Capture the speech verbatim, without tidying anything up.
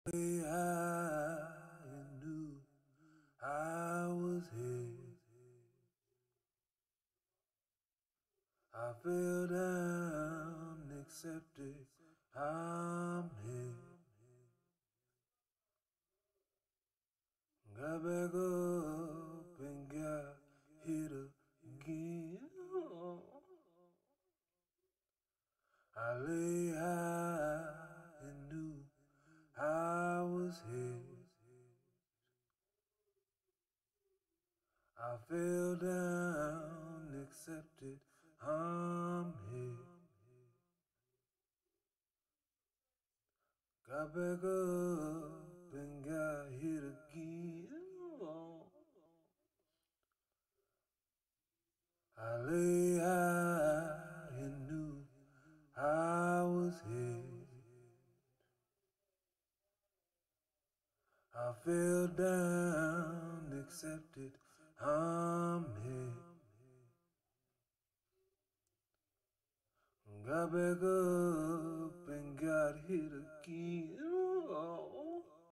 Way I knew I was his. I fell down, accepted I'm his. Got back up and got hit again. I lay high and knew I was his. I fell down, accepted I'm his. Got back up and got hit again. I lay high and knew I was his. I fell down, accepted I'm his. Got back up and got hit again.